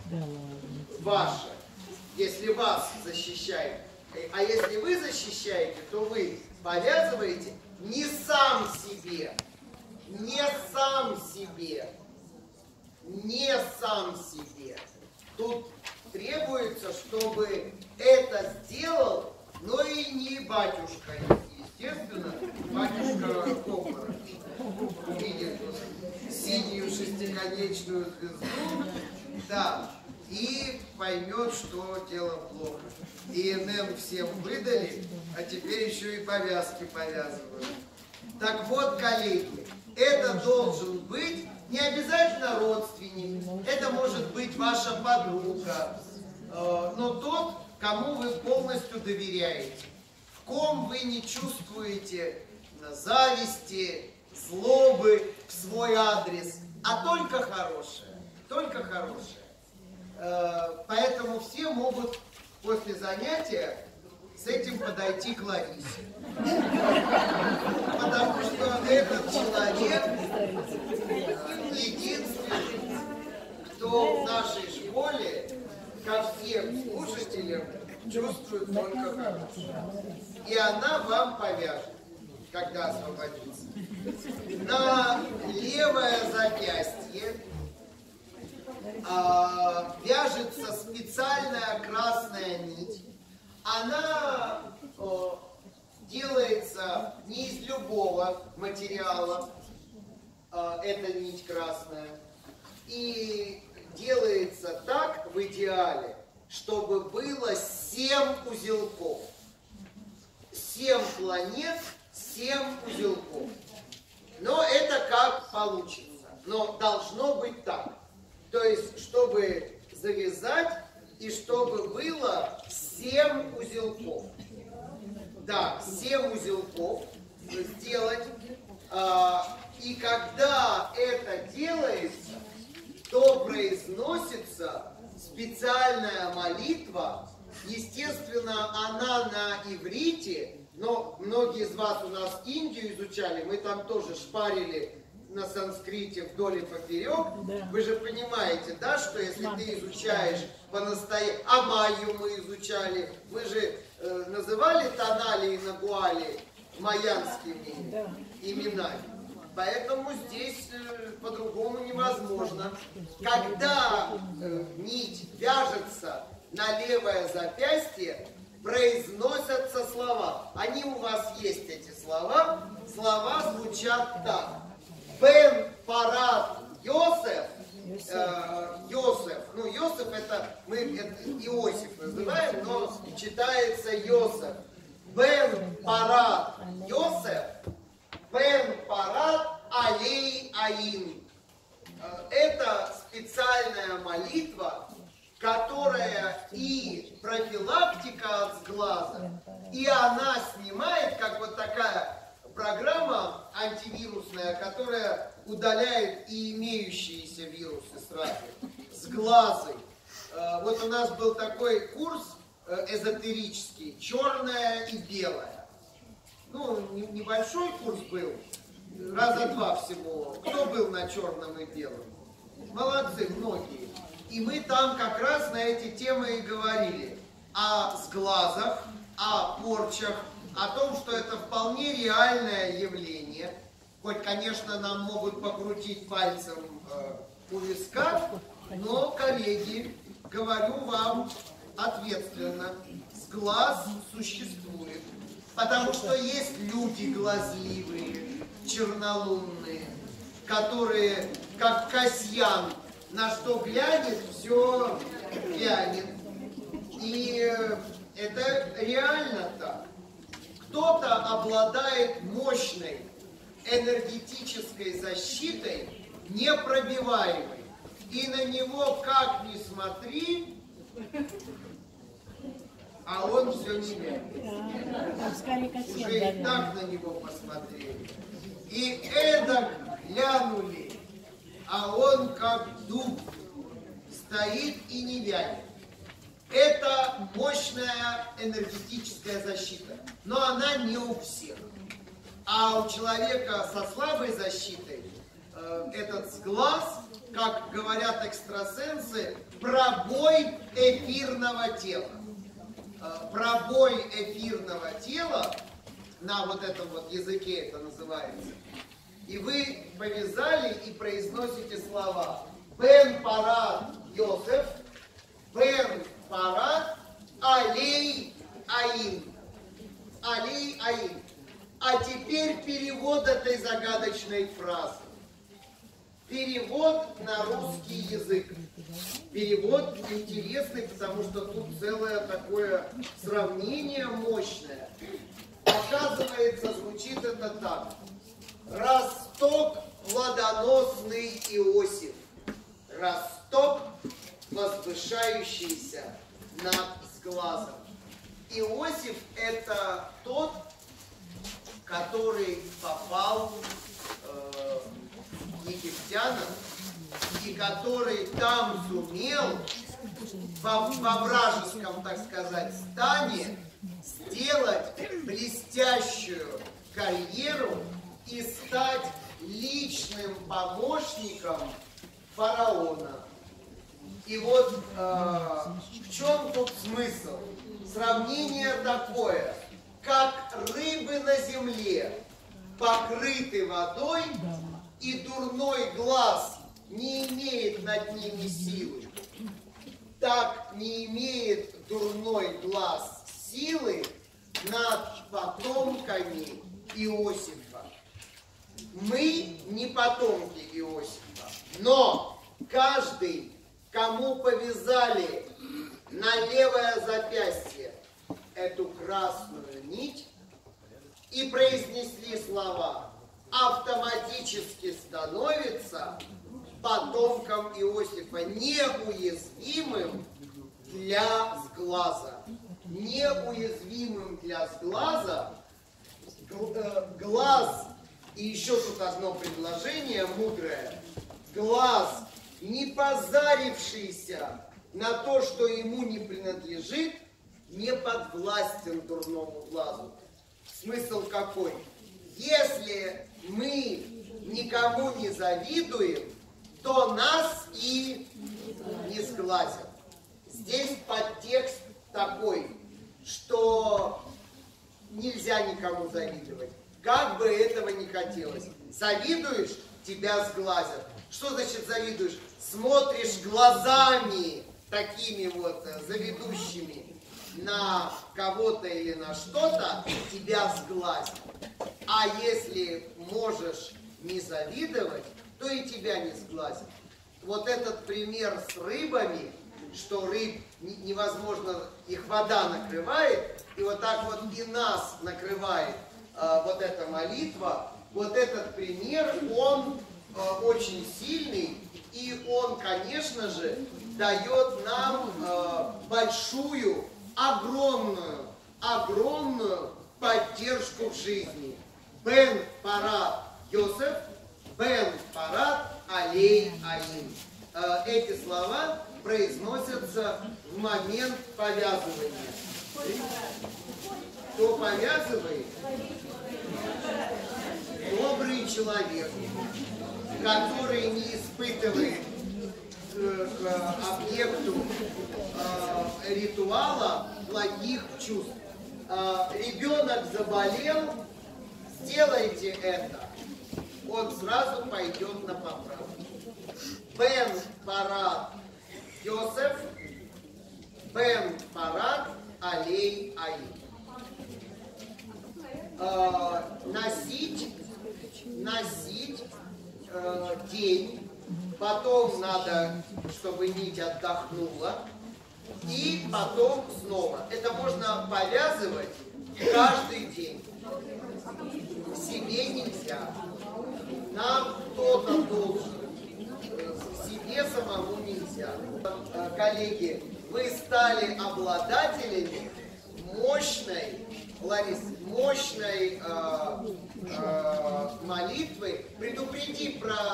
ваше, если вас защищает. А если вы защищаете, то вы повязываете не сам себе, не сам себе, не сам себе. Тут требуется, чтобы это сделал, но и не батюшка. Естественно, батюшка Копоров увидит синюю шестиконечную звезду, да, и поймет, что дело плохо. И ИНН всем выдали, а теперь еще и повязки повязывают. Так вот, коллеги, это должен быть не обязательно родственник, это может быть ваша подруга, но тот, кому вы полностью доверяете, в ком вы не чувствуете зависти, злобы в свой адрес, а только хорошее, только хорошее. Поэтому все могут после занятия с этим подойти к Ларисе. Потому что этот человек единственный, кто в нашей школе ко всем слушателям чувствует только хорошее. И она вам повяжет, когда освободится. На левое запястье вяжется специальная красная нить. Она делается не из любого материала, эта нить красная, и делается так в идеале, чтобы было 7 узелков. 7 планет, 7 узелков. Но это как получится. Но должно быть так. То есть, чтобы завязать и чтобы было 7 узелков. Да, 7 узелков сделать. И когда это делается, то произносится специальная молитва. Естественно, она на иврите, но многие из вас у нас Индию изучали, мы там тоже шпарили на санскрите вдоль и поперек. Да. Вы же понимаете, да, что если ты изучаешь по-настоящему, а майю мы изучали, мы же называли Тонали и Нагуали майянскими именами. Поэтому здесь по-другому невозможно. Когда нить вяжется на левое запястье, произносятся слова. Они у вас есть, эти слова. Слова звучат так. Бен Парат Йосеф, Йосеф, ну Йосеф это мы это Иосиф называем, но читается Йосеф. Бен Парат Йосеф, Бен Парат Алей Аин. Это специальная молитва, которая и профилактика от сглаза, и она снимает, как вот такая программа антивирусная, которая удаляет и имеющиеся вирусы сразу, сглазы. Вот у нас был такой курс эзотерический, черное и белое. Ну, небольшой курс был, раза 2 всего. Кто был на черном и белом? Молодцы, многие. И мы там как раз на эти темы и говорили о сглазах, о порчах, о том, что это вполне реальное явление. Хоть, конечно, нам могут покрутить пальцем у виска, но, коллеги, говорю вам ответственно, сглаз существует. Потому что есть люди глазливые, чернолунные, которые, как Касьян, на что глянет, все вянет. И это реально так. Кто-то обладает мощной энергетической защитой, непробиваемой. И на него как ни смотри, а он все не вянет. Уже и так на него посмотрели. И эдак глянули, а он как дуб стоит и не вянет. Это мощная энергетическая защита, но она не у всех. А у человека со слабой защитой этот сглаз как говорят экстрасенсы, пробой эфирного тела. Пробой эфирного тела, на вот этом вот языке это называется. И вы повязали и произносите слова Бен Парат Йосеф, Бен Парат Алей Аин. Алей Аин. А теперь перевод этой загадочной фразы. Перевод на русский язык. Перевод интересный, потому что тут целое такое сравнение мощное. Оказывается, звучит это так. Росток плодоносный Иосиф. Росток, возвышающийся над сглазом. Иосиф – это тот, который попал к египтянам и который там сумел во вражеском, так сказать, стане сделать блестящую карьеру и стать личным помощником фараона. И вот в чем тут смысл? Сравнение такое, как рыбы на земле покрыты водой, и дурной глаз не имеет над ними силы, так не имеет дурной глаз силы над потомками Иосифа. Мы не потомки Иосифа, но каждый, кому повязали на левое запястье эту красную нить и произнесли слова, автоматически становится потомком Иосифа, неуязвимым для сглаза. Неуязвимым для сглаза. Глаз, и еще тут одно предложение мудрое, глаз, не позарившийся на то, что ему не принадлежит, не подвластен дурному глазу. Смысл какой? Если мы никому не завидуем, то нас и не сглазят. Здесь подтекст такой, что нельзя никому завидовать. Как бы этого ни хотелось. Завидуешь, тебя сглазят. Что значит завидуешь? Смотришь глазами такими вот завидущими на кого-то или на что-то, тебя сглазят. А если можешь не завидовать, то и тебя не сглазят. Вот этот пример с рыбами, что рыб невозможно, их вода накрывает, и вот так вот и нас накрывает вот эта молитва, вот этот пример, он очень сильный, и он, конечно же, дает нам большую, огромную поддержку в жизни. Бен Парат Йосеф, Бен Парат Алей Аин. Эти слова произносятся в момент повязывания. Кто повязывает? Добрый человек, который не испытывает к объекту ритуала плохих чувств. Ребенок заболел, сделайте это, он сразу пойдет на поправку. Бен Парат Йосеф, Бен Парат Алей Аин. Носить день, потом надо, чтобы нить отдохнула, и потом снова. Это можно повязывать каждый день. Себе нельзя. Нам кто-то должен. Себе самому нельзя. Коллеги, вы стали обладателями мощной, Ларис, мощной молитвы. Предупреди про